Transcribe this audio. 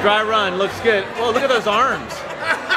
Dry run, looks good. Whoa, look at those arms.